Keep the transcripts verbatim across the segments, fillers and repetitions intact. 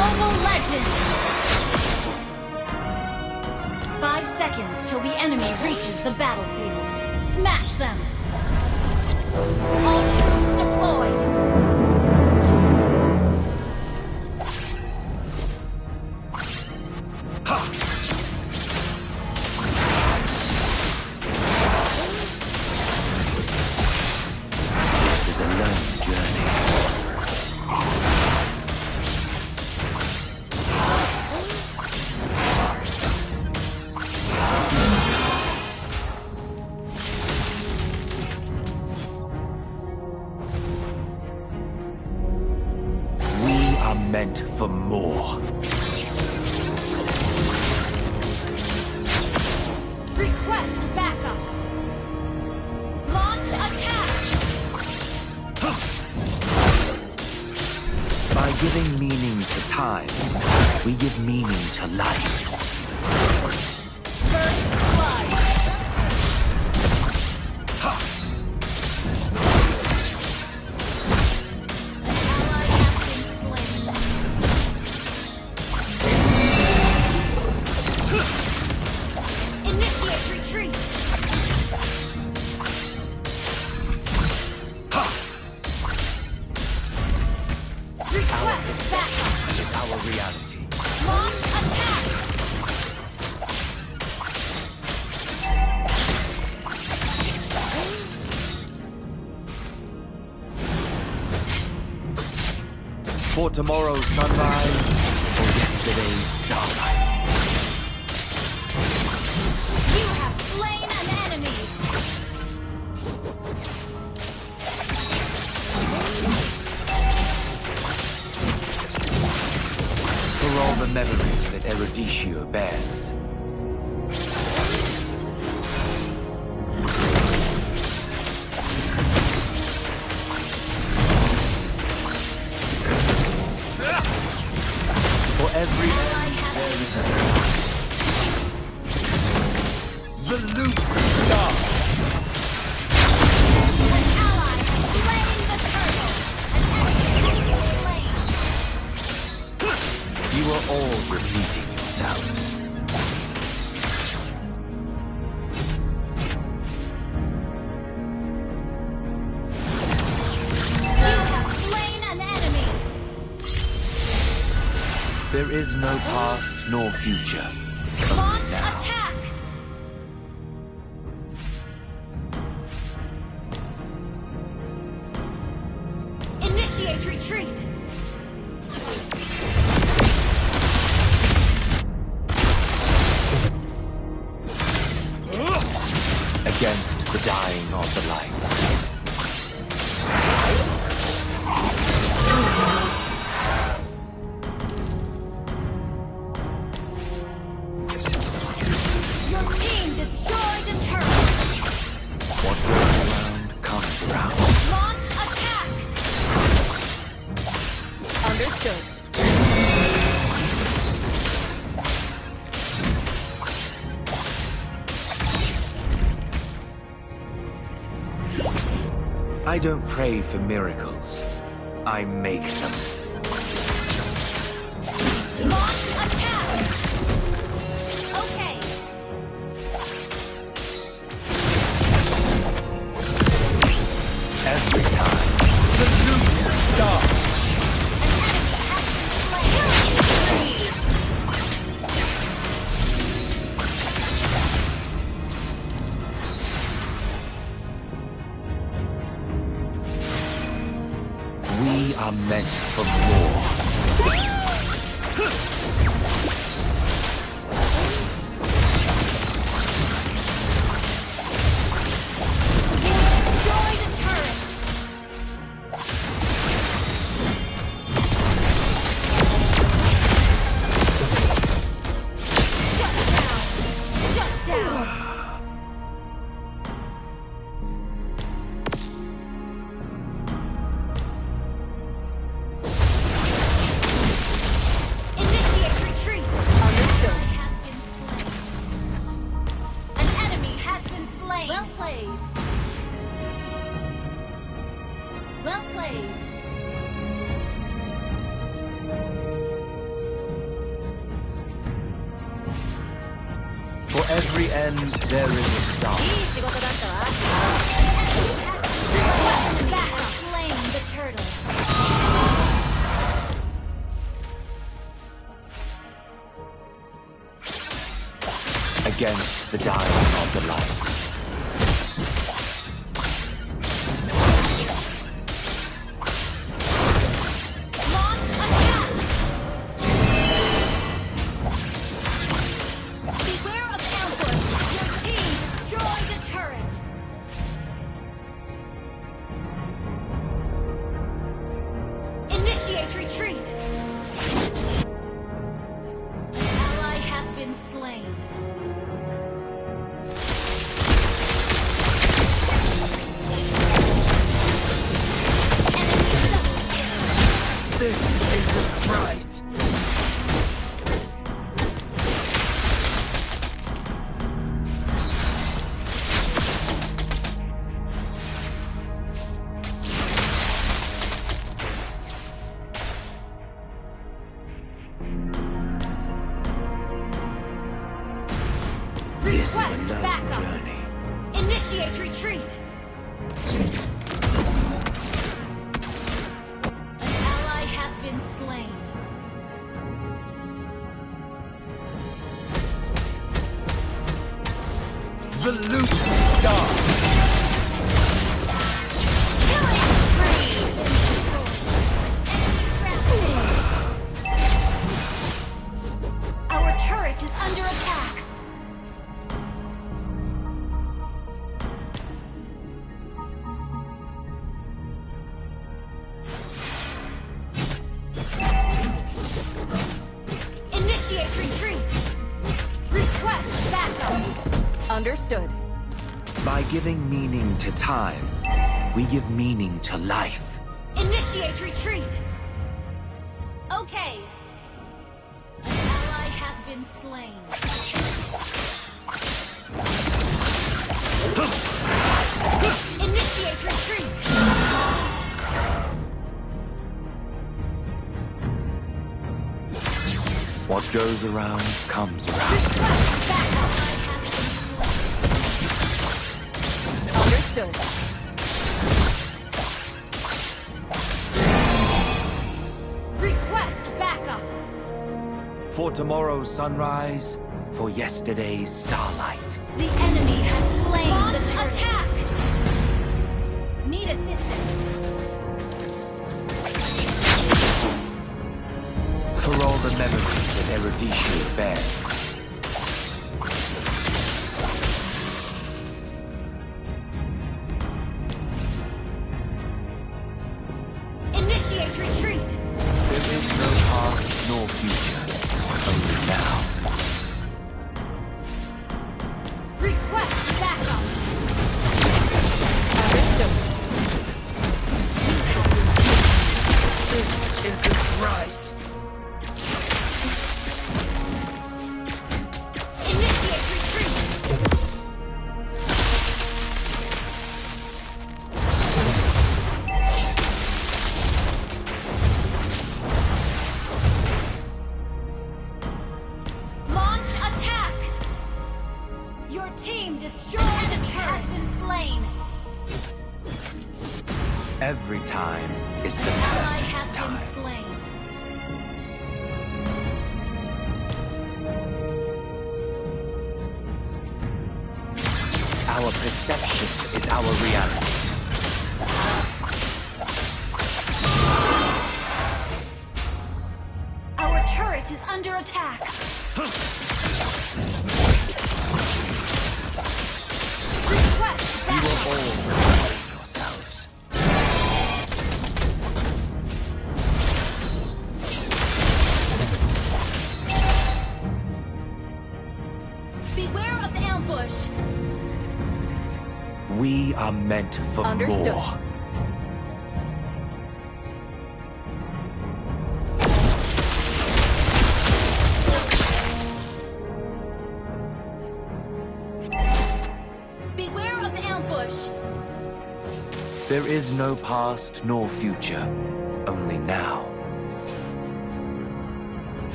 Mobile Legends! Five seconds till the enemy reaches the battlefield. Smash them! All troops deployed! This is a learning journey. Meant for more. Request backup. Launch attack. By giving meaning to time, we give meaning to life. First blood. For tomorrow's sunrise, or yesterday's starlight. You have slain an enemy! For all the memories that Eruditio bears. Every end there is the Noob star. An ally has slain the turtle. An enemy has been slain. You are all repeating yourselves. You have slain an enemy. There is no past nor future. Launch now. attack! Initiate retreat! Against the dying of the light. What goes around comes around. Launch attack! Understood. I don't pray for miracles. I make them. Launch attack! Okay. Every time, the Noob star. An enemy has been slain. We are meant for more. Destroy the turret. Shut down. Shut down. Initiate retreat. Understood. Has been slain. An enemy has been slain. Well played. Well played. every end there is a start. いい仕事だったわ。 Back slain the turtle. Against the dying of the light. Launch attack. Beware of ambush. Your team destroyed the turret. Initiate retreat. An ally has been slain. This isn't right. This is a Request long backup. journey. Initiate retreat. An ally has been slain. The loot starts. Killing spree. Enemy rampage. Our turret is under attack. Initiate retreat. Request backup. Understood. By giving meaning to time, we give meaning to life. Initiate retreat. Okay. An ally has been slain. Initiate retreat. What goes around comes around. Request backup. Has been Understood. slain. Request backup. For tomorrow's sunrise, for yesterday's starlight. The enemy has slain Launch the turret. Attack. Need assistance. For all the memories that Eruditio bears. Initiate retreat. There is no past nor future, only now. Request backup. Understood. This isn't right. Initiate retreat. Launch attack. Your team destroyed the turret. Has been slain. Every time is the Ally perfect has time. been slain. Our perception is our reality. Our turret is under attack. Request You will backup. all prepare yourselves. Beware of ambush. We are meant for Understood. more. Beware of ambush. There is no past nor future, only now.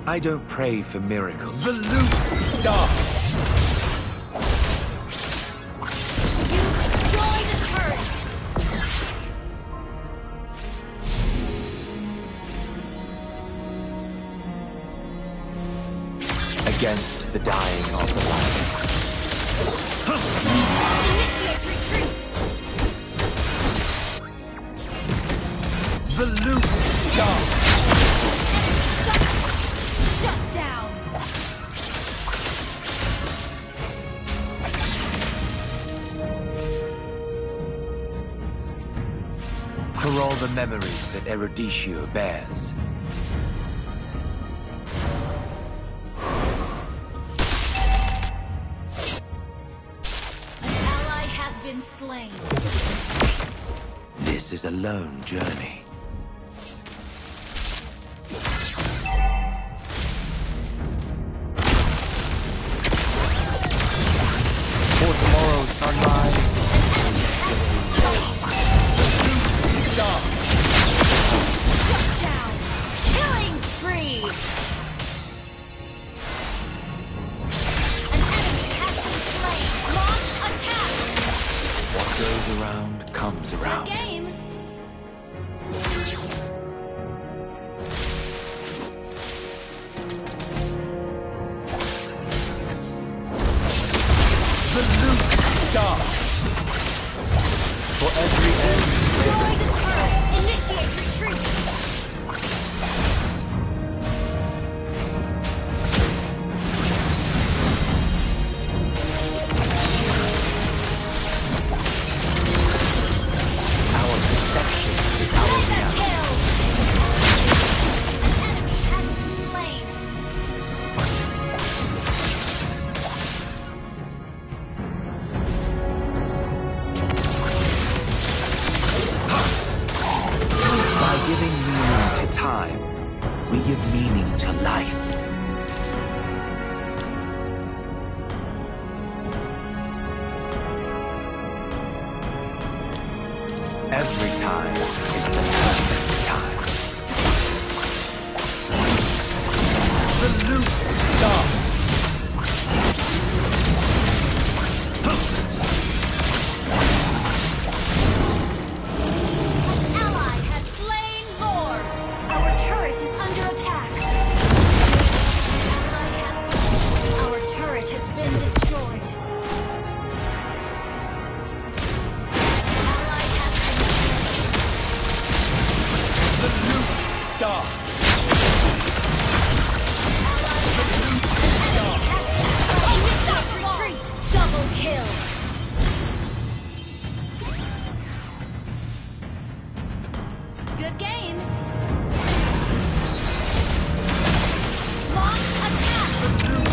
I don't pray for miracles. The loop starts. You destroy the turret. Against the dying of the light. Initiate retreat. The loop starts. Shut down. For all the memories that Eruditio bears. An ally has been slain. This is a lone journey. For tomorrow's sunrise. Shut down. Killing spree. An enemy has been slain. Launch attack. What goes around comes Good around. game. The loop starts. For every end, Destroy the turret. Initiate retreat. our perception is our Mega reality. kill. An enemy has been slain. By giving meaning to time, we give meaning to life. Every time is the perfect time. The loop starts. An ally has slain Lord. Our turret is under attack. Ally has been. Our turret has been destroyed. Ally has been. The loop starts. Initiate retreat. Double kill. Good game. Launch attack. The loop